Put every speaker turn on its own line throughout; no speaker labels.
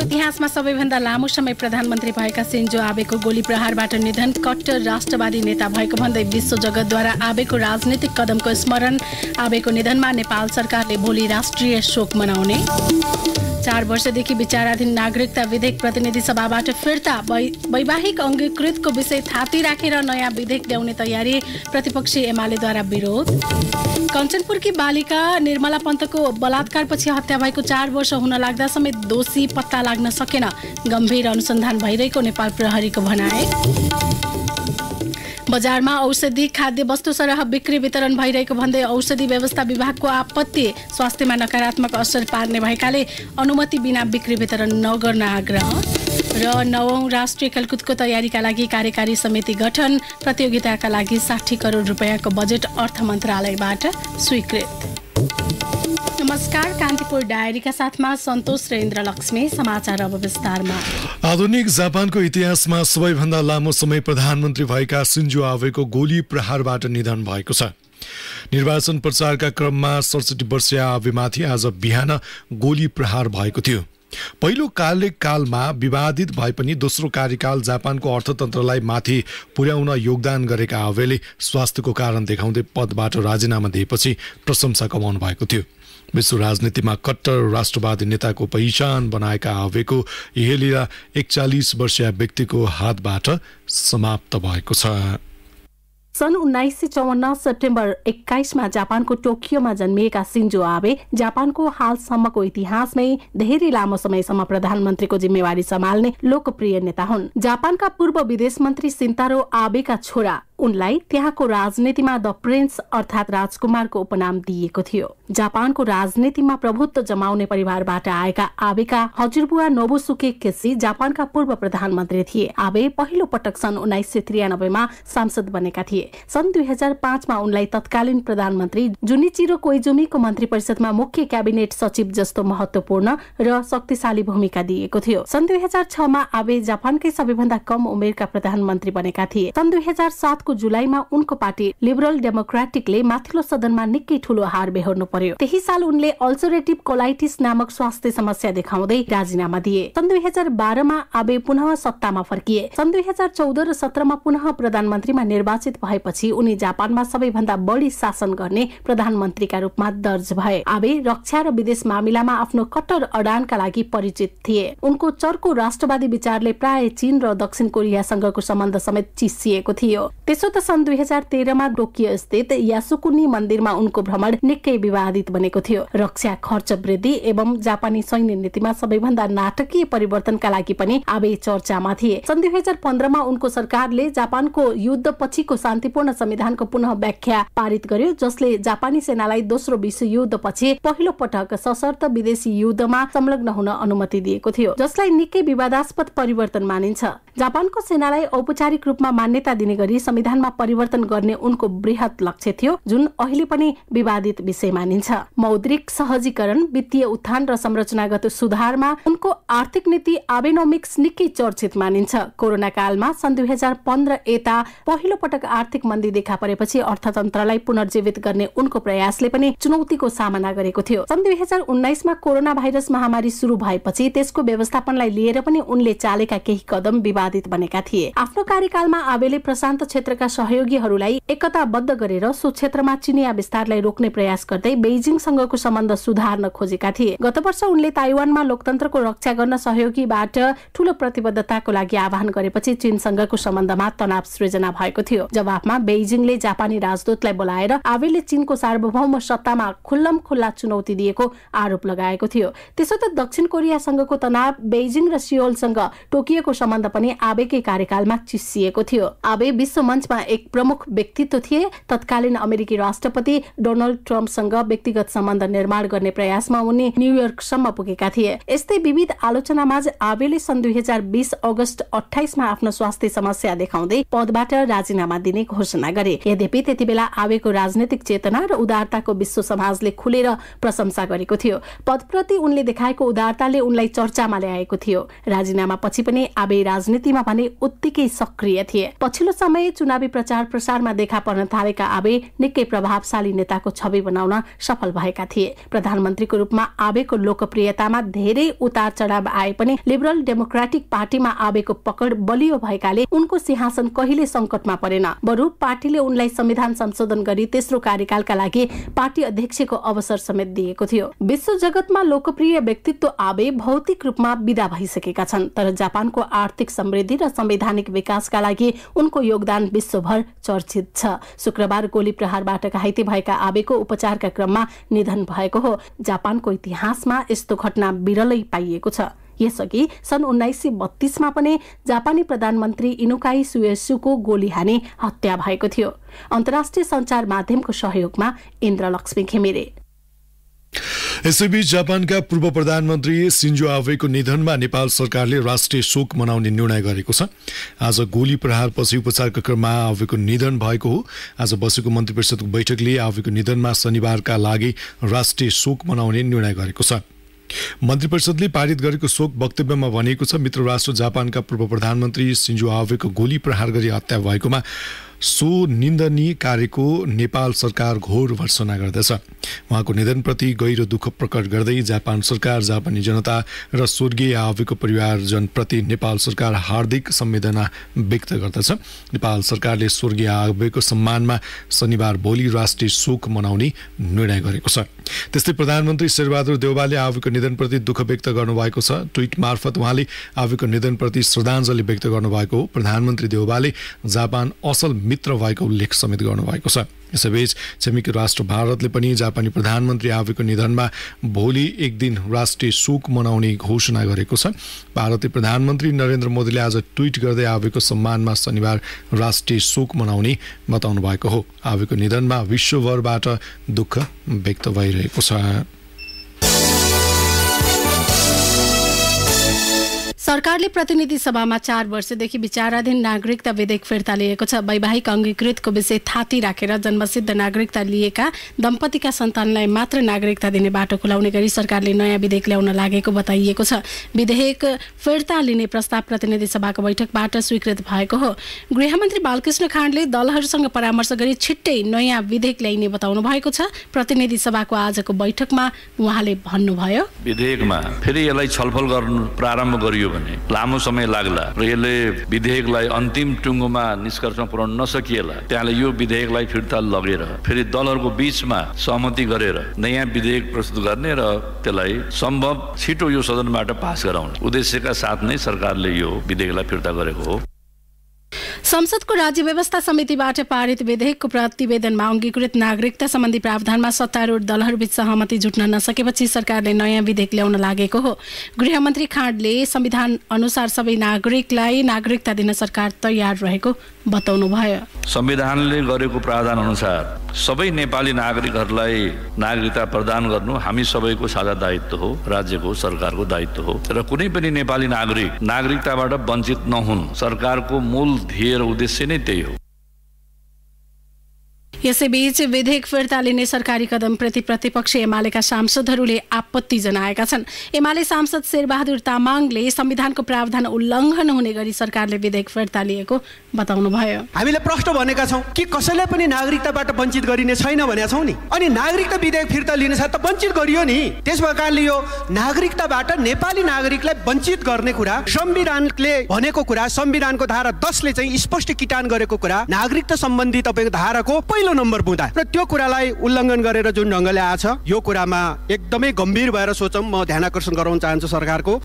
इतिहासमा सबैभन्दा लामो समय प्रधानमन्त्री भएका सिन्जो आबेको गोली प्रहारबाट निधन, कट्टर राष्ट्रवादी नेता भएको भन्दै विश्व जगतद्वारा आबेको राजनीतिक कदमको स्मरण। आबेको निधनमा नेपाल सरकारले भोलि राष्ट्रिय शोक मनाउने। 4 वर्षदेखि विचाराधीन नागरिकता विधेयक प्रतिनिधि सभाबाट फिर्ता, वैवाहिक अङ्गीकृतको विषय थाती राखेर नयाँ विधेयक ल्याउने तयारी, प्रतिपक्षी एमालेद्वारा विरोध। कञ्चनपुरकी बालिका निर्मला पन्तको बलात्कारपछि हत्या भएको 4 वर्ष हुन लाग्दा समेत दोषी पत्ता लाग्न सकेन, गम्भीर अनुसन्धान भइरहेको नेपाल प्रहरीको भनाइ। बजारमा औषधि खाद्य वस्तु सरह बिक्री वितरण भइरहेको भन्दै औषधि व्यवस्था विभागको आपत्ति, स्वास्थ्यमा नकारात्मक असर पार्ने भएकाले अनुमति बिना बिक्री वितरण नगर्न आग्रह। र 9औं राष्ट्रिय खेलकुदको तयारीका लागि कार्यकारी समिति गठन, प्रतियोगिताका लागि 60 करोड रुपैयाँको बजेट अर्थ मन्त्रालयबाट स्वीकृत। नमस्कार, कान्तिपुर डायरीका साथमा सन्तोष र इन्द्रलक्ष्मी। समाचार अब विस्तारमा।
आधुनिक जापानको इतिहासमा सबैभन्दा लामो समय प्रधानमन्त्री भएका सिन्जो आबेको गोली प्रहारबाट निधन भएको छ। निर्वाचन प्रचारका क्रममा 67 वर्षीय आबेमाथि आज बिहान गोली प्रहार भएको थियो। पहिलो कार्यकालमा विवादित भए पनि दोस्रो कार्यकाल जापानको अर्थतन्त्रलाई माथि पुर्याउन योगदान गरेका आबेले स्वास्थ्यको कारण देखाउँदै पदबाट राजीनामा दिएपछि प्रशंसा कमाउनु भएको थियो। विश्व राजनीतिमा कट्टर राष्ट्रवादी नेताको पहिचान बनाएका आबेको यही लीला 41 वर्षीय व्यक्तिको हातबाट समाप्त भएको छ।
सन् 1954 सेप्टेम्बर 21 मा जापानको टोकियोमा जन्मिएका सिन्जो आबे जापानको हालसम्मको इतिहासमै धेरै लामो समयसम्म प्रधानमन्त्रीको जिम्मेवारी सम्हाल्ने लोकप्रिय नेता हुन्। जापानका पूर्व विदेश मन्त्री सिन्तारो आबेका छोरा उनलाई त्यहाँको राजनीतिमा द प्रिन्स अर्थात राजकुमारको उपनाम दिएको थियो। जापानको राजनीतिमा प्रभुत्व जमाउने परिवारबाट आएका आबेका हजुरबुवा नोबुसुके केसी जापानका पूर्व प्रधानमन्त्री थिए। आबे पहिलो पटक सन् 1993 मा सांसद बनेका थिए। सन् 2005 मा उनलाई तत्कालीन प्रधानमन्त्री जुनिचिरो कोइजुमीको मन्त्री परिषदमा मुख्य क्याबिनेट सचिव जस्तो महत्वपूर्ण र शक्तिशाली भूमिका दिएको थियो। सन् 2006 मा आबे जापानकै सबैभन्दा कम उमेरका प्रधानमन्त्री बनेका थिए। सन् 2007 को जुलाईमा उनको पार्टी लिबरल डेमोक्रेटिकले माथिल्लो सदनमा निकै ठूलो हार बेहोर्नु पर्यो। त्यही साल उनले अल्सरेटिभ कोलाइटिस नामक स्वास्थ्य समस्या देखाउँदै राजीनामा दिए। सन् 2012 मा आबे पुनः सत्तामा फर्किए। सन् 2014 र 17 मा पुनः प्रधानमन्त्रीमा निर्वाचित भएपछि उनी जापानमा सबैभन्दा बढी शासन गर्ने प्रधानमन्त्रीका रूपमा दर्ज भए। आबे रक्षा र विदेश मामिलामा आफ्नो कट्टर अडानका लागि परिचित थिए। उनको चर्को राष्ट्रवादी विचारले प्राय चीन र दक्षिण कोरियासँगको सम्बन्ध समेत चिसिएको थियो। त्यसो त सन् 2013 मा टोकियो स्थित यासुकुनी मन्दिरमा उनको भ्रमण निकै विवादित बनेको थियो। रक्षा खर्च वृद्धि एवं जापानी सैन्य नीतिमा सबैभन्दा नाटकीय परिवर्तनका लागि पनि आबे चर्चामा थिए। सन् 2015 मा उनको सरकारले जापानको युद्ध पछिको शान्तिपूर्ण संविधानको पुनः व्याख्या पारित गर्यो, जसले जापानी सेनालाई दोस्रो विश्व युद्ध पछि पहिलो पटक सशर्त विदेशी युद्धमा संलग्न हुन अनुमति दिएको थियो, जसलाई निकै विवादास्पद परिवर्तन मानिन्छ। जापानको सेनालाई औपचारिक रूपमा मान्यता दिने गरी संविधानमा परिवर्तन गर्ने उनको बृहत लक्ष्य थियो, जुन अहिले पनि विवादित विषय मानिन्छ। मौद्रिक सहजीकरण, वित्तीय उत्थान र संरचनागत सुधारमा उनको आर्थिक नीति आबेनोमिक्स निकै चर्चित मानिन्छ। कोरोना कालमा सन् 2015 यता पहिलो पटक आर्थिक मन्दी देखा परेपछि अर्थतन्त्रलाई पुनर्जीवित गर्ने उनको प्रयासले पनि चुनौतीको सामना गरेको थियो। सन् 2019 मा कोरोना भाइरस महामारी सुरु भएपछि त्यसको व्यवस्थापनलाई लिएर पनि उनले चालेका केही कदम विवादित बनेका थिए। आफ्नो कार्यकालमा आबेले प्रशान्त क्षेत्रका सहयोगीहरूलाई एकताबद्ध गरेर सो क्षेत्रमा चिनिया विस्तारलाई रोक्ने प्रयास गर्दै बेइजिङसँगको सम्बन्ध सुधार्न खोजेका थिए। गत वर्ष उनले ताइवानमा लोकतन्त्रको रक्षा गर्न सहयोगीबाट ठूलो प्रतिबद्धताको लागि आह्वान गरेपछि चीनसँगको सम्बन्धमा तनाव सृजना भएको थियो। जवाफमा बेइजिङले जापानी राजदूतलाई बोलाएर आबेले चीनको सार्वभौम सत्तामा खुल्लम खुल्ला चुनौती दिएको आरोप लगाएको थियो। त्यसो त दक्षिण कोरियासँगको तनाव, बेइजिङ र सियोलसँग टोकियोको सम्बन्ध पनि आबेकै कार्यकालमा चिसिएको थियो। आबे विश्व मञ्चमा एक प्रमुख व्यक्तित्व थिए। तत्कालीन अमेरिकी राष्ट्रपति डोनाल्ड ट्रम्पसँग व्यक्तिगत सम्बन्ध निर्माण गर्ने प्रयासमा उनी न्युयोर्कसम्म पुगेका थिए। यस्तै विविध आलोचनामाझ आबेले सन् 2020 अगस्त 28 मा आफ्नो स्वास्थ्य समस्या देखाउँदै पदबाट राजीनामा दिने घोषणा गरे। यद्यपि त्यतिबेला आबेको राजनीतिक चेतना र उदारताको विश्व समाजले खुलेर प्रशंसा गरेको थियो। पदप्रति उनले देखाएको उदारताले उनलाई चर्चामा ल्याएको थियो। राजीनामा पछि पनि आबे राजनीतिमा भने उत्तिकै सक्रिय थिए। पछिल्लो समय चुनाव चुनावी प्रचार प्रसारमा देखा पर्न थालेका आबे निकै प्रभावशाली नेताको छवि बनाउन सफल भएका थिए। प्रधानमन्त्रीको रूपमा आबेको लोकप्रियतामा धेरै उतार चढाव आए पनि लिबरल डेमोक्रेटिक पार्टीमा आबेको पकड बलियो भएकाले उनको सिंहासन कहिले संकटमा परेन। बरु पार्टीले उनलाई संविधान संशोधन गरी तेस्रो कार्यकालका लागि पार्टी अध्यक्षको अवसर समेत दिएको थियो। विश्व जगतमा लोकप्रिय व्यक्तित्व आबे भौतिक रूपमा विदा भइसकेका छन्, तर जापानको आर्थिक समृद्धि र संवैधानिक विकासका लागि उनको योगदान विश्वभर चर्चित छ। शुक्रबार गोली प्रहारबाट घाइते भएका आबेको उपचारका क्रममा निधन भएको हो। जापानको इतिहासमा यस्तो घटना विरलै पाइएको छ। यसअघि सन् 1932 पनि जापानी प्रधानमन्त्री इनुकाई सुएसुको गोली हानी हत्या भएको थियो। अन्तर्राष्ट्रिय सञ्चार माध्यमको सहयोगमा इन्द्रलक्ष्मी घिमिरे।
यसैबीच जापानका पूर्व प्रधानमन्त्री सिन्जो आबेको निधनमा नेपाल सरकारले राष्ट्रिय शोक मनाउने निर्णय गरेको छ। आज गोली प्रहारपछि उपचारका क्रममा आबेको निधन भएको हो। आज बसेको मन्त्री परिषदको बैठकले आबेको निधनमा शनिबारका लागि राष्ट्रिय शोक मनाउने निर्णय गरेको छ। मन्त्री परिषदले पारित गरेको शोक वक्तव्यमा भनेको छ, मित्र राष्ट्र जापानका पूर्व प्रधानमन्त्री सिन्जो आबेको गोली प्रहार गरी हत्या भएकोमा सो निन्दनीय कार्यको नेपाल सरकार घोर भर्त्सना गर्दछ। उहाँको निधनप्रति गहिरो दुःख प्रकट गर्दै जापान सरकार, जापानी जनता र स्वर्गीय आबेको परिवारजनप्रति नेपाल सरकार हार्दिक संवेदना व्यक्त गर्दछ। नेपाल सरकारले स्वर्गीय आबेको सम्मानमा शनिबार भोलि राष्ट्रिय शोक मनाउने निर्णय गरेको छ। त्यस्तै प्रधानमन्त्री शेरबहादुर देउवाले आबेको निधनप्रति दुःख व्यक्त गर्नुभएको छ। ट्विट मार्फत उहाँले आबेको निधनप्रति श्रद्धाञ्जली व्यक्त गर्नुभएको हो। प्रधानमन्त्री देउवाले जापान असल मित्र भएको उल्लेख समेत गर्नुभएको छ। यसैबीच छिमेकी राष्ट्र भारतले पनि जापानी प्रधानमन्त्री आबेको निधनमा भोलि एक दिन राष्ट्रिय शोक मनाउने घोषणा गरेको छ। भारतीय प्रधानमन्त्री नरेन्द्र मोदीले आज ट्विट गर्दै आबेको सम्मानमा शनिबार राष्ट्रिय शोक मनाउने बताउनु भएको हो। आबेको निधनमा विश्वभरबाट दुःख व्यक्त भइरहेको छ।
सरकारले प्रतिनिधि सभामा 4 वर्षदेखि विचाराधीन नागरिकता विधेयक फिर्ता लिएको छ। वैवाहिक अंगीकृतको विषय थाती राखेर जन्मसिद्ध नागरिकता लिएका दम्पतिका सन्तानलाई मात्र नागरिकता दिने बाटो खुलाउने गरी सरकारले नयाँ विधेयक ल्याउन लागेको बताइएको छ। विधेयक फिर्ता लिने प्रस्ताव प्रतिनिधि सभाको बैठकबाट स्वीकृत भएको हो। गृहमन्त्री बालकृष्ण खाँडले दलहरूसँग परामर्श गरी छिट्टै नयाँ विधेयक ल्याइने बताउनु भएको छ। प्रतिनिधि सभाको आजको बैठकमा उहाँले भन्नुभयो,
विधेयकमा फेरि यसलाई छलफल गर्नु प्रारम्भ गरियो भने लामो समय लाग्ला र यसले विधेयकलाई अन्तिम टुङ्गोमा निष्कर्षमा पुर्याउन नसकिएला। त्यहाँले यो विधेयकलाई फिर्ता लगेर फेरि दलहरूको बीचमा सहमति गरेर नयाँ विधेयक प्रस्तुत गर्ने र त्यसलाई सम्भव छिटो यो सदनबाट पास गराउने उद्देश्यका साथ नै सरकारले यो विधेयकलाई फिर्ता गरेको हो।
संसदको राज्य व्यवस्था समितिबाट पारित विधेयकको प्रतिवेदनमा अंगीकृत नागरिकता सम्बन्धी प्रावधानमा सत्तारूढ दलहरूबीच सहमति जुट्न नसकेपछि सरकारले नयाँ विधेयक ल्याउन लागेको हो। गृहमन्त्री खाँडले संविधान अनुसार सबै नागरिकलाई नागरिकता दिन सरकार तयार रहेको बताउनुभयो।
संविधानले गरेको प्रावधान अनुसार सबै नेपाली नागरिकहरूलाई नागरिकता प्रदान गर्नु हामी सबैको साझा दायित्व हो, राज्यको सरकारको दायित्व हो र कुनै पनि नेपाली नागरिक नागरिकताबाट वञ्चित नहुन् सरकारको मूल ध्येय र उद्देश्य नै त्यही हो।
यसैबीच विधेयक फिर्ता लिने सरकारी कदमप्रति प्रतिपक्ष एमालेका सांसदहरूले आपत्ति जनाएका छन्। एमाले सांसद शेरबहादुर तामाङले संविधानको प्रावधान उल्लङ्घन हुने गरी सरकारले विधेयक फिर्ता लिएको बताउनुभयो।
हामीले प्रश्न भनेका छौं कि कसैलाई पनि नागरिकताबाट वञ्चित गरिने छैन भनेका छौं नि। अनि नागरिकता विधेयक फिर्ता लिने छ त वञ्चित गरियो नि। त्यसको कारणले यो नागरिकताबाट नेपाली नागरिकलाई वञ्चित गर्ने कुरा संविधानले भनेको कुरा, संविधानको धारा 10 ले चाहिँ स्पष्ट किटान गरेको कुरा, नागरिकता सम्बन्धी तपाईको धाराको पहिलो नम्बर पुग्दा र त्यो कुरालाई उल्लङ्घन गरेर जुन ढङ्गले आछ यो कुरामा एकदमै गम्भीर भएर सोचौं। म ध्यान आकर्षण गराउन चाहन्छु सरकारको।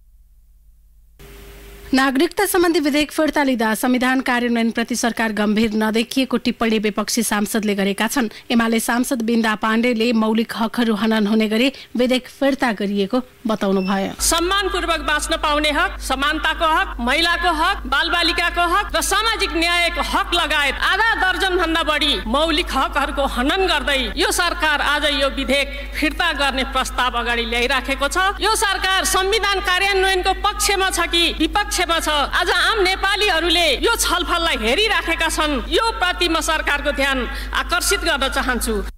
नागरिकता सम्बन्धी विधेयक फिर्ता लिँदा संविधान कार्यान्वयनप्रति सरकार गम्भीर नदेखिएको टिप्पणी विपक्षी सांसदले गरेका छन्। एमाले सांसद बिन्दा पाण्डेले मौलिक हकहरू हनन हुने गरी विधेयक फिर्ता गरिएको बताउनुभयो।
सम्मानपूर्वक बाँच्न पाउने हक, समानताको हक, महिलाको हक, बालबालिकाको हक र सामाजिक न्यायको हक लगायत आधा दर्जन भन्दा बढी मौलिक हकहरूको हनन गर्दै यो सरकार आज यो विधेयक फिर्ता गर्ने प्रस्ताव अगाडि ल्याइराखेको छ। यो सरकार संविधान कार्यान्वयनको पक्षमा छ कि विपक्ष छ? आज आम नेपालीहरूले यो छलफललाई हेरिराखेका छन्। यो प्रति म सरकारको ध्यान आकर्षित गर्न चाहन्छु।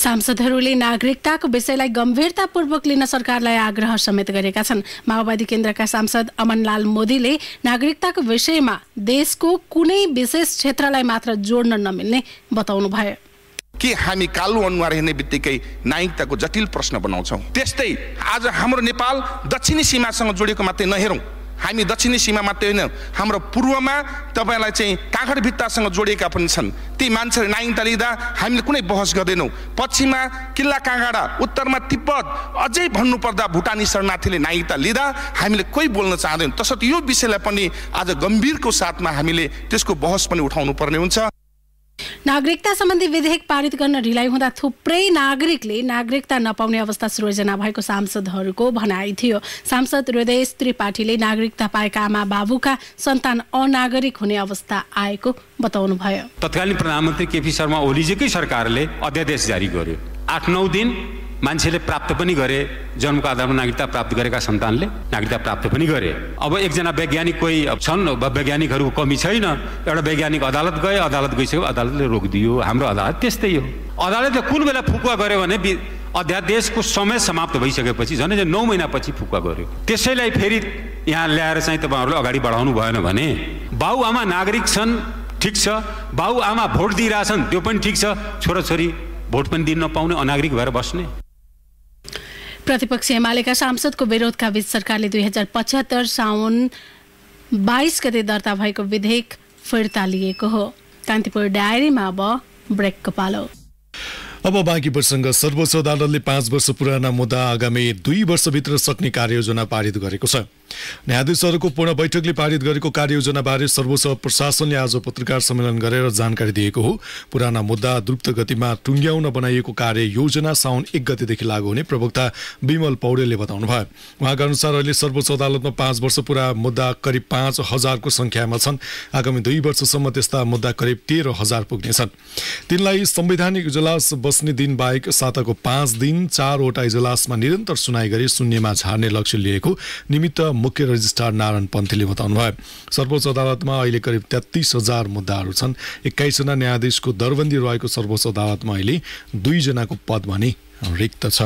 सांसदहरूले नागरिकताको विषयलाई गम्भीरतापूर्वक लिन सरकारलाई आग्रह समेत गरेका छन्। माओवादी केन्द्रका सांसद अमनलाल मोदीले नागरिकताको विषयमा देशको कुनै विशेष क्षेत्रलाई मात्र जोड्न नमिल्ने बताउनुभयो।
कि हामी कालो अनुहार हेर्ने बित्तिकै नागरिकताको जटिल प्रश्न बनाउँछौँ। त्यस्तै आज हाम्रो नेपाल दक्षिणी सीमासँग जोडिएको मात्रै नहेरौँ, हामी दक्षिणी सीमा मात्रै होइन, हाम्रो पूर्वमा तपाईँलाई चाहिँ काँगड भित्तासँग जोडिएका पनि छन्। ती मान्छेले नागरिकता लिँदा हामीले कुनै बहस गर्दैनौँ। पश्चिममा किल्ला काँगडा, उत्तरमा तिब्बत, अझै भन्नुपर्दा भुटानी शरणार्थीले नागरिकता लिँदा हामीले कोही बोल्न चाहँदैनौँ। तसर्थ यो विषयलाई पनि आज गम्भीरको साथमा हामीले त्यसको बहस पनि उठाउनु पर्ने हुन्छ।
नागरिकता सम्बन्धी विधेयक पारित गर्न ढिलाइ हुँदा थुप्रै नागरिकले नागरिकता नपाउने अवस्था सृजना भएको सांसदहरूको भनाइ थियो। सांसद हृदय त्रिपाठीले नागरिकता पाएका आमा बाबुका सन्तान अनागरिक हुने अवस्था आएको बताउनुभयो।
तत्कालीन प्रधानमन्त्री केपी शर्मा ओलीजीकै सरकारले अध्यादेश जारी गर्यो। 8-9 दिन मान्छेले प्राप्त पनि गरे, जन्मको आधारमा नागरिकता प्राप्त गरेका सन्तानले नागरिकता प्राप्त पनि गरे। अब एकजना वैज्ञानिक कोही छन्, वैज्ञानिकहरूको कमी छैन। एउटा वैज्ञानिक अदालत गए, अदालत गइसक्यो, अदालतले रोकिदियो। हाम्रो अदालत त्यस्तै हो। अदालतले कुन बेला फुकुवा गर्यो भने अध्यादेशको समय समाप्त भइसकेपछि झन् 9 महिनापछि फुकुवा गर्यो। त्यसैलाई फेरि यहाँ ल्याएर चाहिँ तपाईँहरूले अगाडि बढाउनु भएन भने बाबुआमा नागरिक छन्, ठिक छ, बाबुआमा भोट दिइरहेछन्, त्यो पनि ठिक छ, छोराछोरी भोट पनि दिन नपाउने अनागरिक भएर बस्ने।
प्रतिपक्षी एमालेका सांसदको विरोधका बीच सरकारले 2075 साउन 22 गते दर्ता भएको विधेयक फिर्ता लिएको हो। कान्तिपुर डायरीमा अब ब्रेकको पालो।
अब बाँकी प्रसङ्ग। सर्वोच्च अदालतले 5 वर्ष पुराना मुद्दा आगामी 2 वर्षभित्र सक्ने कार्ययोजना पारित गरेको छ। न्यायाधीशहरूको पूर्ण बैठकले पारित गरेको कार्ययोजनाबारे सर्वोच्च प्रशासनले आज पत्रकार सम्मेलन गरेर जानकारी दिएको हो। पुराना मुद्दा द्रुत गतिमा टुङ्ग्याउन बनाइएको कार्ययोजना साउन 1 गतेदेखि लागू हुने प्रवक्ता विमल पौडेलले बताउनुभयो। उहाँका अनुसार अहिले सर्वोच्च अदालतमा 5 वर्ष पुरा मुद्दा करिब 5,000 को सङ्ख्यामा छन्। आगामी 2 वर्षसम्म त्यस्ता मुद्दा करिब 13,000 पुग्नेछन्। तिनलाई संवैधानिक इजलास बस्ने दिन बाहेक साताको 5 दिन 4वटा इजलासमा निरन्तर सुनाइ गरी शून्यमा झार्ने लक्ष्य लिएको निमित्त मुख्य रजिस्ट्रार नारायण पन्थीले बताउनुभयो। सर्वोच्च अदालतमा अहिले करिब 33,000 मुद्दाहरू छन्। 21 जना न्यायाधीशको दरबन्दी रहेको सर्वोच्च अदालतमा अहिले 2 जनाको पद भने रिक्त छ।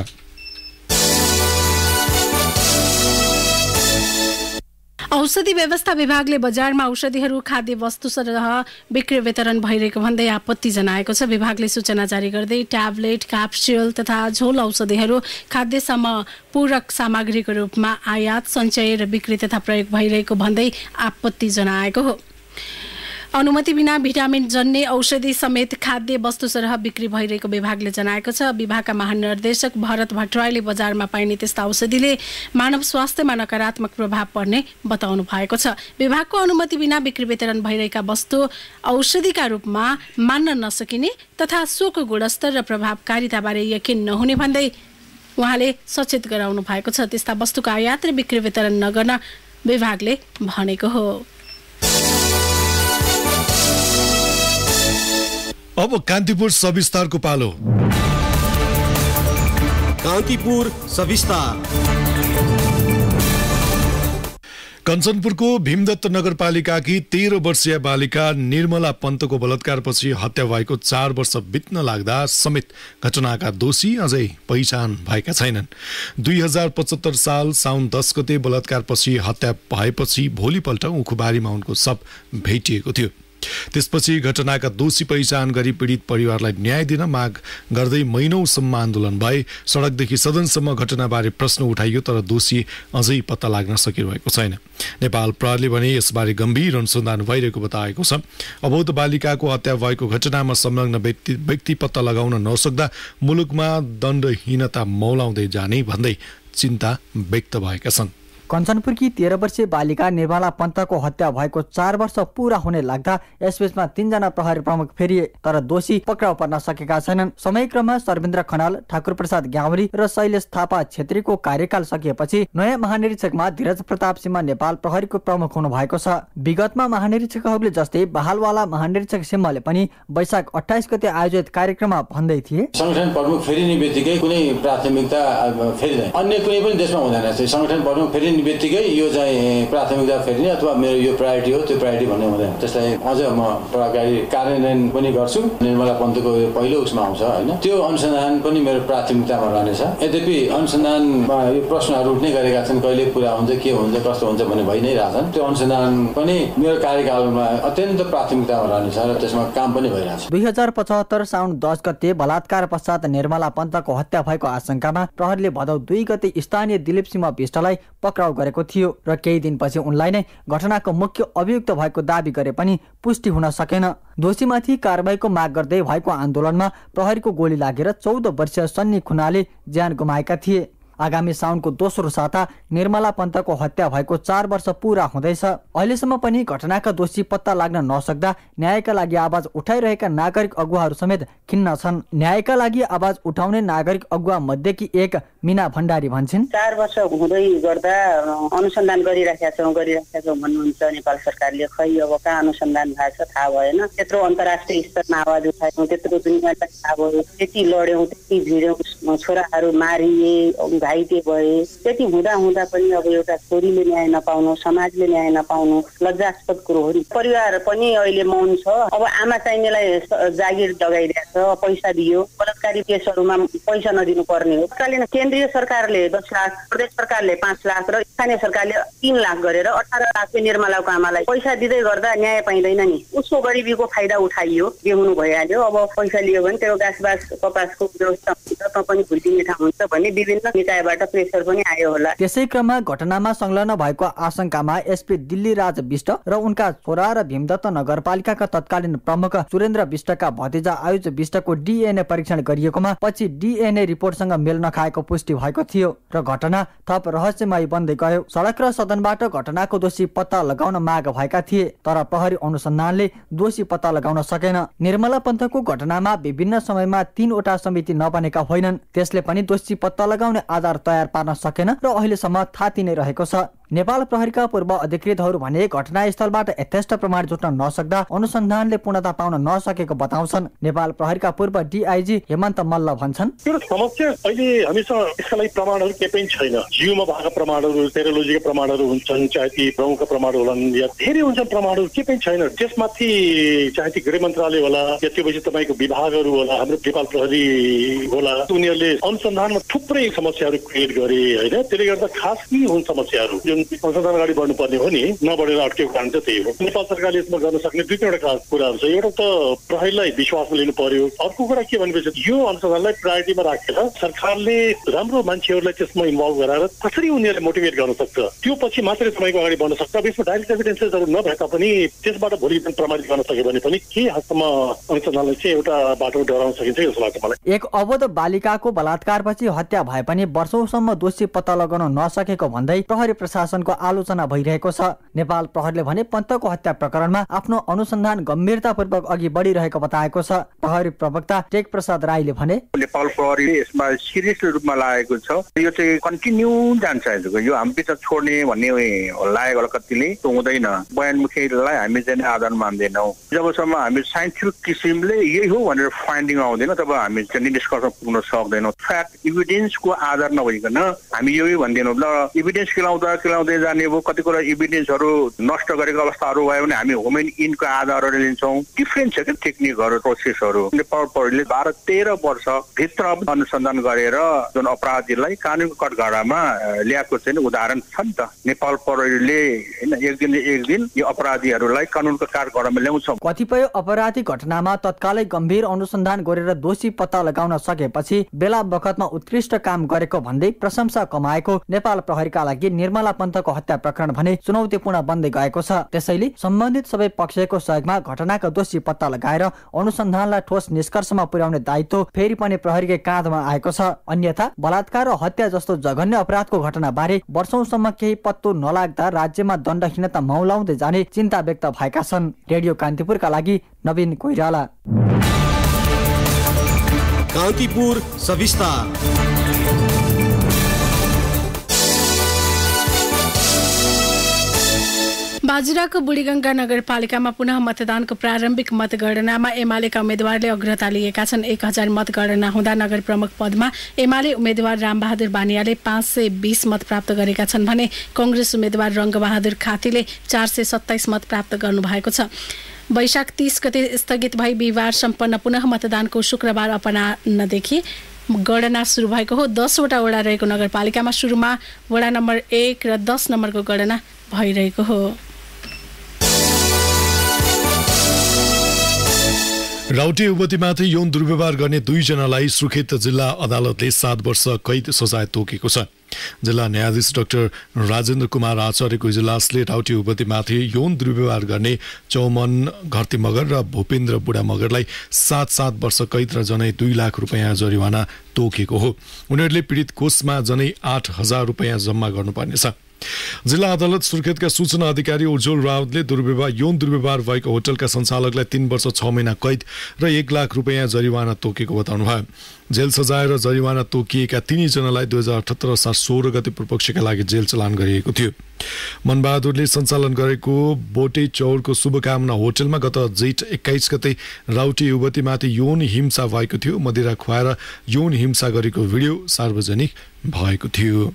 औषधि व्यवस्था विभागले बजारमा औषधिहरू खाद्य वस्तु सरह बिक्री वितरण भइरहेको भन्दै आपत्ति जनाएको छ। विभागले सूचना जारी गर्दै ट्याब्लेट, क्याप्स्युल तथा झोल औषधिहरू खाद्यसम्म पूरक सामग्रीको रूपमा आयात, सञ्चय र बिक्री तथा प्रयोग भइरहेको भन्दै आपत्ति जनाएको हो। अनुमति बिना भिटामिन जन्य औषधि समेत खाद्य वस्तु सरह बिक्री भइरहेको विभागले जनाएको छ। विभागका महानिर्देशक भरत भट्टराईले बजारमा पाइने त्यस्ता औषधिले मानव स्वास्थ्यमा नकारात्मक प्रभाव पर्ने बताउनु भएको छ। विभागको अनुमति बिना बिक्री वितरण भइरहेका वस्तु औषधिका रूपमा मान्न नसकिने तथा सोको गुणस्तर र प्रभावकारिताबारे यकिन नहुने भन्दै उहाँले सचेत गराउनु भएको छ। त्यस्ता वस्तुको आयात र बिक्री वितरण नगर्न विभागले भनेको हो।
अब कान्तिपुर सविस्तारको पालो।
कान्तिपुर सविस्तार।
कञ्चनपुरको भीमदत्त नगरपालिकाकी 13 वर्षीय बालिका निर्मला पन्तको बलात्कारपछि हत्या भएको 4 वर्ष बित्न लाग्दा समेत घटनाका दोषी अझै पहिचान भएका छैनन्। 2075 साल साउन 10 गते बलात्कारपछि हत्या भएपछि भोलिपल्ट उखुबारीमा उनको शव भेटिएको थियो। त्यसपछि घटनाका दोषी पहिचान गरी पीडित परिवारलाई न्याय दिन माग गर्दै महिनौसम्म आन्दोलन भए। सडकदेखि सदनसम्म घटनाबारे प्रश्न उठाइयो तर दोषी अझै पत्ता लाग्न सकिरहेको छैन। नेपाल प्रहरीले भने यसबारे गम्भीर अनुसन्धान भइरहेको बताएको छ। अबोध बालिकाको हत्या भएको घटनामा संलग्न व्यक्ति पत्ता लगाउन नसक्दा मुलुकमा दण्डहीनता मौलाउँदै जाने भन्दै चिन्ता व्यक्त भएका छन्।
कञ्चनपुरकी 13 वर्षीय बालिका निर्मला पन्तको हत्या भएको 4 वर्ष पूरा हुने लाग्दा यसबीचमा 3 जना प्रहरी प्रमुख फेरिए तर दोषी पक्राउ पर्न सकेका छैनन्। समयक्रममा सर्वेन्द्र खनाल, ठाकुर प्रसाद ग्यावरी र शैलेश थापा छेत्रीको कार्यकाल सकिएपछि नयाँ महानिरीक्षकमा धीरज प्रताप सिंह नेपाल प्रहरीको प्रमुख हुनु भएको छ। विगतमा महानिरीक्षकहरूले जस्तै बहालवाला महानिरीक्षक सिंहले पनि वैशाख 28 गते आयोजित कार्यक्रममा भन्दै थिए,
संगठन प्रमुख फेरिने बित्तिकै कुनै प्राथमिकता फेरिँदैन। अन्य कुनै पनि देशमा हुँदैन। संगठन प्रमुख फेरिने बित्तिकै यो चाहिँ प्राथमिकता फेर्ने अथवा मेरो यो प्रायोरिटी हो त्यो प्रायोरिटी भन्ने हुँदैन। त्यसलाई अझ म प्रभावकारी कार्यान्वयन पनि गर्छु। निर्मला पन्तको यो पहिलो उसमा आउँछ होइन, त्यो अनुसन्धान पनि मेरो प्राथमिकतामा रहनेछ। यद्यपि अनुसन्धानमा यो प्रश्नहरू उठ्ने गरेका छन्, कहिले पुरा हुन्छ, के हुन्छ, कस्तो हुन्छ भन्ने भइ नै रहेछन्। त्यो अनुसन्धान पनि मेरो कार्यकालमा अत्यन्त प्राथमिकतामा रहनेछ र त्यसमा काम पनि भइरहेछ।
2075 साउन 10 गते बलात्कार पश्चात निर्मला पन्तको हत्या भएको आशंकामा प्रहरीले भदौ 2 गते स्थानीय दिलीप सिंह विष्टलाई पक्राउ गरेको थियो र केही दिनपछि उनलाई नै घटनाको मुख्य अभियुक्त भएको दाबी गरे पनि पुष्टि हुन सकेन। दोषीमाथि कारबाहीको माग गर्दै भएको आन्दोलनमा प्रहरीको गोली लागेर 14 वर्षीय सन्नी खुनाले ज्यान गुमाएका थिए। आगामी साउनको दोस्रो साता निर्मला पन्तको हत्या भएको 4 वर्ष पूरा हुँदैछ। अहिलेसम्म पनि घटनाका दोषी पत्ता लाग्न नसक्दा न्यायका लागि आवाज उठाइरहेका नागरिक अगुवाहरू समेत खिन्न छन्। न्यायका लागि आवाज उठाउने नागरिक अगुवा मध्येकी एक मीना भण्डारी भन्छन्,
4 वर्ष हुँदै गर्दा अनुसन्धान गरिराखेका छौँ भन्नुहुन्छ नेपाल सरकारले। खै अब कहाँ अनुसन्धान भएको छ थाहा भएन। त्यत्रो अन्तर्राष्ट्रिय स्तरमा आवाज उठायौँ, त्यत्रो दुनियाँलाई थाहा भयो, त्यति लड्यौँ, त्यति भिड्यौँ, छोराहरू मारिए, घाइते भए, त्यति हुँदा पनि अब एउटा छोरीले न्याय नपाउनु, समाजले न्याय नपाउनु लज्जास्पद कुरो हो नि। परिवार पनि अहिले मौन छ। अब आमा चाहिनेलाई जागिर लगाइरहेछ, पैसा दियो, बलात्कारी केसहरूमा पैसा नदिनु पर्ने हो। केन्द्रीय सरकारले 10 लाख, प्रदेश सरकारले 5 लाख र स्थानीय सरकारले 3 लाख गरेर 18 लाखले निर्मलाको आमालाई पैसा दिँदै गर्दा न्याय पाइँदैन नि। उसको गरिबीको फाइदा उठाइयो, के हुनु भइहाल्यो। अब पैसा लियो भने त्यो गाँसबास कपासको व्यवस्था हुन्छ, त पनि भुल्टिने ठाउँ हुन्छ भन्ने विभिन्न निकायबाट प्रेसर पनि आयो होला।
त्यसै क्रममा घटनामा संलग्न भएको आशंकामा एसपी दिल्ली राज विष्ट र उनका छोरा र भीमदत्त नगरपालिकाका तत्कालीन प्रमुख सुरेन्द्र विष्टका भतिजा आयुष विष्टको डीएनए परीक्षण गरिएकोमा पछि डीएनए रिपोर्टसँग मेल नखाएको पुष्टि भएको थियो र घटना थप रहस्यमय बन्दै गयो। सडक र सदनबाट घटनाको दोषी पत्ता लगाउन माग भएका थिए, तर प्रहरी अनुसन्धानले दोषी पत्ता लगाउन सकेन। निर्मला पन्तको घटनामा विभिन्न समयमा 3वटा समिति नबनेका होइनन्, त्यसले पनि दोषी पत्ता लगाउने आधार तयार पार्न सकेन र अहिलेसम्म थाती नै रहेको छ। नेपाल प्रहरीका पूर्व अधिकृतहरू भने घटनास्थलबाट यथेष्ट प्रमाण जुट्न नसक्दा अनुसन्धानले पूर्णता पाउन नसकेको बताउँछन्। नेपाल प्रहरीका पूर्व डीआईजी हेमन्त मल्ल भन्छन्,
यो समस्या अहिले हामीसँग यसका लागि प्रमाणहरू केही पनि छैन। जीवमा भएका प्रमाणहरू, सेरोलोजीका प्रमाणहरू हुन्छन्, चाहे ती प्रमुखका प्रमाणहरू होलान् या धेरै हुन्छन् प्रमाणहरू, केही पनि छैन। त्यसमाथि चाहे ती गृह मन्त्रालय होला या त्योपछि तपाईँको विभागहरू होला, हाम्रो नेपाल प्रहरी होला, उनीहरूले अनुसन्धानमा थुप्रै समस्याहरू क्रिएट गरे होइन। त्यसले गर्दा खास के हुन् समस्याहरू अनुसन्धान अगाडि बढ्नुपर्ने हो नि, नबढेर अड्केको कारण चाहिँ त्यही हो। नेपाल सरकारले यसमा गर्न सक्ने 2-3वटा कुराहरू छ। एउटा त प्रहरीलाई विश्वासमा लिनु पर्यो। अर्को कुरा के भनेपछि यो अनुसन्धानलाई प्रायोरिटीमा राखेर सरकारले राम्रो मान्छेहरूलाई त्यसमा इन्भल्भ गराएर कसरी उनीहरूले मोटिभेट गर्न सक्छ, त्यो पछि मात्रै तपाईँको अगाडि बढ्न सक्छ। यसमा डाइरेक्ट एभिडेन्सेसहरू नभए तापनि त्यसबाट भोलि प्रमाणित गर्न सक्यो भने पनि के हदसम्म अनुसन्धानलाई चाहिँ एउटा बाटो डराउन सकिन्छ जस्तो लाग्छ मलाई।
एक अवध बालिकाको बलात्कारपछि हत्या भए पनि वर्षौंसम्म दोषी पत्ता लगाउन नसकेको भन्दै प्रहरी प्रशासनको आलोचना भइरहेको छ। नेपाल प्रहरीले भने पन्तको हत्या प्रकरणमा आफ्नो अनुसन्धान गम्भीरतापूर्वक अघि बढिरहेको बताएको छ। प्रहरी प्रवक्ता टेक प्रसाद राईले भने,
नेपाल प्रहरीले यसमा सिरियस रूपमा लागेको छ। यो चाहिँ कन्टिन्यू जान्छ, यो हामी बिच छोड्ने भन्ने लागेको होला कतिले हुँदैन। बयानमुखीलाई हामी चाहिँ आधार मान्दैनौँ। जबसम्म हामी साइन्टिफिक किसिमले यही हो भनेर फाइन्डिङ आउँदैन तब हामी चाहिँ निष्कर्षमा पुग्न सक्दैनौँ। फ्याक्ट इभिडेन्सको आधार नभइकन हामी यो भन्दैनौँ। ल इभिडेन्स केलाउँदै जाने भयो, कति कुरा इभिडेन्सहरू नष्ट गरेको अवस्थाहरू भयो भने हामी होम एन्ड इनको आधारहरू लिन्छौँ। डिफ्रेन्ट छ क्या टेक्निकहरू, प्रोसेसहरू। नेपाल प्रहरीले 12-13 वर्ष भित्र अनुसन्धान गरेर जुन अपराधीलाई कानुनको कठघरामा ल्याएको चाहिँ उदाहरण छ नि त। नेपाल प्रहरीले होइन एक दिन यो अपराधीहरूलाई कानुनको कठघरामा ल्याउँछ।
कतिपय अपराधी घटनामा तत्कालै गम्भीर अनुसन्धान गरेर दोषी पत्ता लगाउन सकेपछि बेला बखतमा उत्कृष्ट काम गरेको भन्दै प्रशंसा कमाएको नेपाल प्रहरीका लागि निर्मला पन्तको हत्या प्रकरण भने चुनौतीपूर्ण बन्दै गएको छ। त्यसैले सम्बन्धित सबै पक्षको सहयोगमा घटनाका दोषी पत्ता लगाएर अनुसन्धानलाई ठोस निष्कर्षमा पुर्याउने दायित्व फेरि पनि प्रहरीकै काँधमा आएको छ। अन्यथा बलात्कार र हत्या जस्तो जघन्य अपराधको घटना बारे वर्षौंसम्म केही पत्तो नलाग्दा राज्यमा दण्डहीनता मौलाउँदै जाने चिन्ता व्यक्त भएका छन्। रेडियो कान्तिपुरका लागि नवीन कोइराला।
कान्तिपुर सविस्तार।
बाजुराको बुढीगङ्गा नगरपालिकामा पुनः मतदानको प्रारम्भिक मतगणनामा एमालेका उम्मेद्वारले अग्रता लिएका छन्। 1000 मतगणना हुँदा नगर प्रमुख पदमा एमाले उम्मेद्वार रामबहादुर बानियाले 520 मत प्राप्त गरेका छन् भने कांग्रेस उम्मेद्वार रङ्गबहादुर खातीले 427 मत प्राप्त गर्नुभएको छ। वैशाख 30 गते स्थगित भई बिहिबार सम्पन्न पुनः मतदानको शुक्रबार अपराह्नदेखि गणना सुरु भएको हो। 10 वटा वडा रहेको नगरपालिकामा सुरुमा वडा नम्बर 1 र 10 नम्बरको गणना भइरहेको हो।
राउटे युवतीमाथि यौन दुर्व्यवहार गर्ने 2 जनालाई सुर्खेत जिल्ला अदालतले 7 वर्ष कैद सजाय तोकेको छ। जिल्ला न्यायाधीश डाक्टर राजेन्द्र कुमार आचार्यको इजलासले राउटे युवतीमाथि यौन दुर्व्यवहार गर्ने चौमन घरती मगर र भूपेन्द्र बुढा मगरलाई 7 वर्ष कैद र जनै 2 लाख रुपैयाँ जरिवाना तोकेको हो। उनीहरूले पीडित कोषमा जनै 8000 रुपैयाँ जम्मा गर्नुपर्नेछ। जिल्ला अदालत सुर्खेतका सूचना अधिकारी उज्जवल रावतले यौन दुर्व्यवहार भएको होटलका सञ्चालकलाई 3 वर्ष 6 महिना कैद र 1 लाख रुपैयाँ जरिवाना तोकेको बताउनुभयो। जेल सजाय र जरिवाना तोकिएका 3 जनालाई 2078 असार 16 गते पूर्वपक्षका लागि जेल चलान गरिएको थियो। मनबहादुरले सञ्चालन गरेको बोटे चौरको शुभकामना होटलमा गत जेठ 21 गते राउटे युवतीमाथि यौन हिंसा भएको थियो। मदिरा खुवाएर यौन हिंसा गरेको भिडियो सार्वजनिक भएको थियो।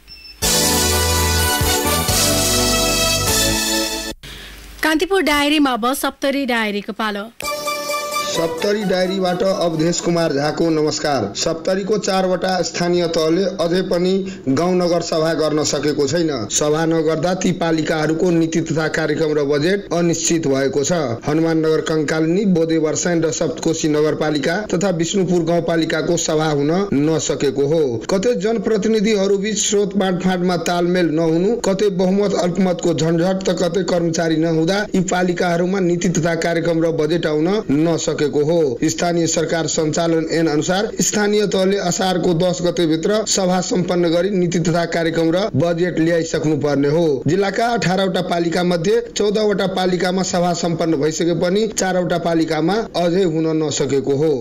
कान्तिपुर डायरीमा अब सप्तरी डायरीको पालो।
सप्तरी डायरीबाट अवधेश कुमार झाको नमस्कार। सप्तरीको 4 वटा स्थानीय तहले अझै पनि गाउँ नगर सभा गर्न सकेको छैन। सभा नगर्दा ती पालिकाहरूको नीति तथा कार्यक्रम र बजेट अनिश्चित भएको छ। हनुमान नगर कंकालिनी, बोधे वर्षाइन र सप्तकोशी नगरपालिका तथा विष्णुपुर गाउँपालिकाको सभा हुन नसकेको हो। कतै जनप्रतिनिधिहरू बीच स्रोत बाँडफाँडमा तालमेल नहुनु, कतै बहुमत अल्पमतको झन्झट त कतै कर्मचारी नहुँदा यी पालिकाहरूमा नीति तथा कार्यक्रम र बजेट आउन नसकेको हो। स्थानीय सरकार सञ्चालन ऐन अनुसार स्थानीय तहले असारको 10 गते भित्र सभा सम्पन्न गरी नीति तथा कार्यक्रम र बजेट ल्याइसक्नु पर्ने हो। जिल्लाका 18 वटा पालिका मध्ये 14 वटा पालिकामा सभा सम्पन्न भइसके पनि 4 वटा पालिकामा अझै हुन नसकेको हो।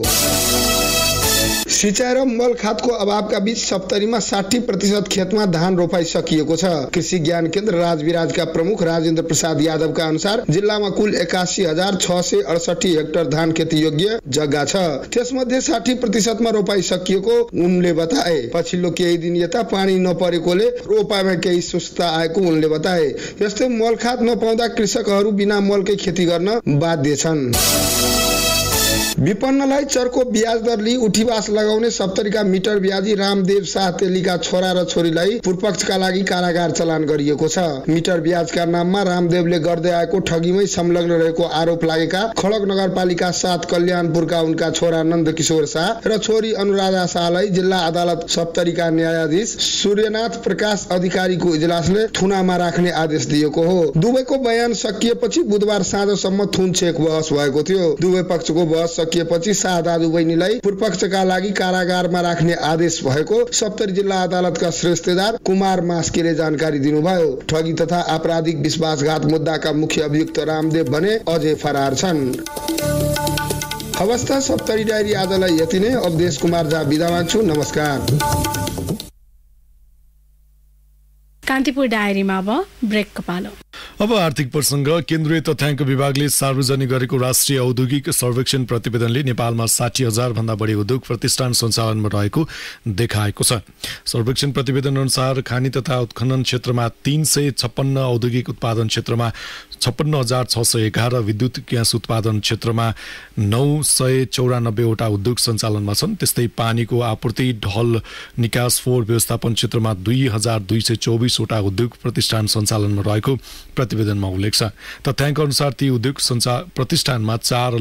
सिंचाई र मल खादको अभावका बीच सप्तरीमा 60% खेतमा धान रोपाइ सकिएको छ। कृषि ज्ञान केन्द्र राजविराजका प्रमुख राजेन्द्र प्रसाद यादवका अनुसार जिल्लामा कुल 81,668 हेक्टर धान खेती योग्य जग्गा छ। त्यसमध्ये 60% मा रोपाइ सकिएको उनले बताए। पछिल्लो केही दिन यता पानी नपरेकोले रोपाइमा केही सुस्ता आएको उनले बताए। यस्तै मल खाद नपाउँदा कृषकहरू बिना मलकै खेती गर्न बाध्य छन्। विपन्नलाई चर्को ब्याज दर लिई उठीवास लगाउने सप्तरीका मिटर ब्याजी रामदेव शाह तेलीका छोरा र छोरीलाई पूर्वपक्षका लागि कारागार चलान गरिएको छ। मिटर ब्याजका नाममा रामदेवले गर्दै आएको ठगीमै संलग्न रहेको आरोप लागेका खडक नगरपालिका 7 कल्याणपुरका उनका छोरा नन्दकिशोर शाह र छोरी अनुराधा शाहलाई जिल्ला अदालत सप्तरीका न्यायाधीश सूर्यनाथ प्रकाश अधिकारीको इजलासले थुनामा राख्ने आदेश दिएको हो। दुवैको बयान सकिएपछि बुधबार साँझसम्म थुन छेक बहस भएको थियो। दुवै पक्षको बहस सकिएपछि शाह दाजु बहिनीलाई पूर्वपक्षका लागि कारागारमा राख्ने आदेश भएको सप्तरी जिल्ला अदालतका श्रेष्ठदार कुमार मास्केले जानकारी दिनुभयो। ठगी तथा आपराधिक विश्वासघात मुद्दाका मुख्य अभियुक्त रामदेव भने अझै फरार छन्। अवस्था सप्तरी डायरी आजलाई यति नै। अवधेश कुमार झा बिदा माग्छु। नमस्कार।
कान्तिपुर डायरीमा अब ब्रेकको पालो।
अब आर्थिक प्रसङ्ग। केन्द्रीय तथ्याङ्क विभागले सार्वजनिक गरेको राष्ट्रिय औद्योगिक सर्वेक्षण प्रतिवेदनले नेपालमा 60,000 भन्दा बढी उद्योग प्रतिष्ठान सञ्चालनमा रहेको देखाएको छ। सर्वेक्षण प्रतिवेदन अनुसार खानी तथा उत्खनन क्षेत्रमा 356, औद्योगिक उत्पादन क्षेत्रमा 56,611, विद्युत ग्यास उत्पादन क्षेत्रमा 994 वटा उद्योग सञ्चालनमा छन्। त्यस्तै पानीको आपूर्ति, ढल निकास, फोहोर व्यवस्थापन क्षेत्रमा 2,224 वटा उद्योग प्रतिष्ठान सञ्चालनमा रहेको प्रतिवेदनमा उल्लेख छ। तथ्याङ्क अनुसार ती उद्योग प्रतिष्ठानमा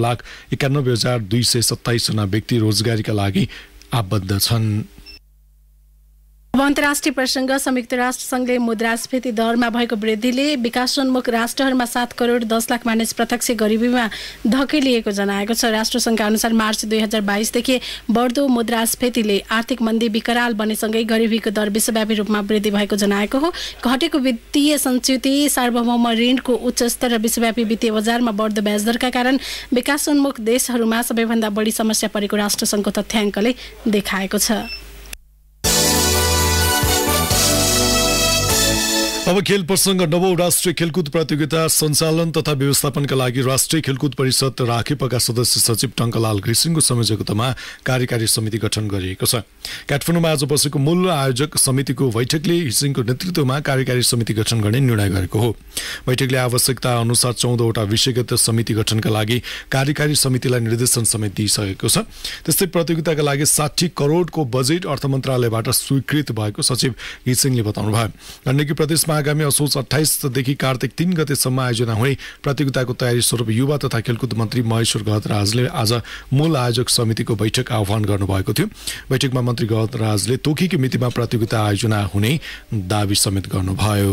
4,91,227 जना व्यक्ति रोजगारीका लागि आबद्ध छन्।
अब अन्तर्राष्ट्रिय प्रसङ्ग। संयुक्त राष्ट्र संघले मुद्रास्फीति दरमा भएको वृद्धिले विकासोन्मुख राष्ट्रहरूमा 7 करोड 10 लाख मानिस प्रत्यक्ष गरिबीमा धकेलिएको जनाएको छ। राष्ट्रसङ्घका अनुसार मार्च 2022 देखि बढ्दो मुद्रास्फीतिले आर्थिक मन्दी विकराल बनेसँगै गरिबीको दर विश्वव्यापी रूपमा वृद्धि भएको जनाएको हो। घटेको वित्तीय सञ्चिति, सार्वभौम ऋणको उच्च स्तर र विश्वव्यापी वित्तीय बजारमा बढ्दो ब्याजदरका कारण विकासोन्मुख देशहरूमा सबैभन्दा बढी समस्या परेको राष्ट्रसङ्घको तथ्याङ्कले देखाएको छ।
अब खेल प्रसङ्ग। नवौं राष्ट्रिय खेलकुद प्रतियोगिता सञ्चालन तथा व्यवस्थापनका लागि राष्ट्रिय खेलकुद परिषद राखेपका सदस्य सचिव टङ्कलाल घिसिङको संयोजकतामा कार्यकारी समिति गठन गरिएको छ। काठमाडौँमा आज बसेको मूल आयोजक समितिको बैठकले घिसिङको नेतृत्वमा कार्यकारी समिति गठन गर्ने निर्णय गरेको हो। बैठकले आवश्यकता अनुसार 14 वटा विषयगत समिति गठनका लागि कार्यकारी समितिलाई निर्देशन समेत दिइसकेको छ। त्यस्तै प्रतियोगिताका लागि 60 करोडको बजेट अर्थ मन्त्रालयबाट स्वीकृत भएको सचिव घिसिङले बताउनुभयो। गण्डकी प्रदेशमा आगामी असोज 28 देखि कार्तिक 3 गतेसम्म आयोजना हुने प्रतियोगिताको तयारी स्वरूप युवा तथा खेलकुद मन्त्री महेश्वर गहतराजले आज मूल आयोजक समितिको बैठक आह्वान गर्नुभएको थियो। बैठकमा मन्त्री गहतराजले तोकेको मितिमा प्रतियोगिता आयोजना हुने दावी समेत गर्नुभयो।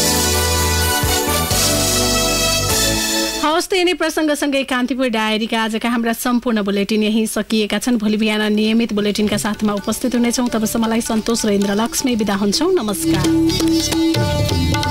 हवस् त यिनै प्रसङ्गसँगै कान्तिपुर डायरीका आजका हाम्रा सम्पूर्ण बुलेटिन यही सकिएका छन्। भोलि बिहान नियमित बुलेटिनका साथमा उपस्थित हुनेछौँ। तबसम्मलाई सन्तोष र इन्द्र लक्ष्मी बिदा हुन्छौँ। नमस्कार।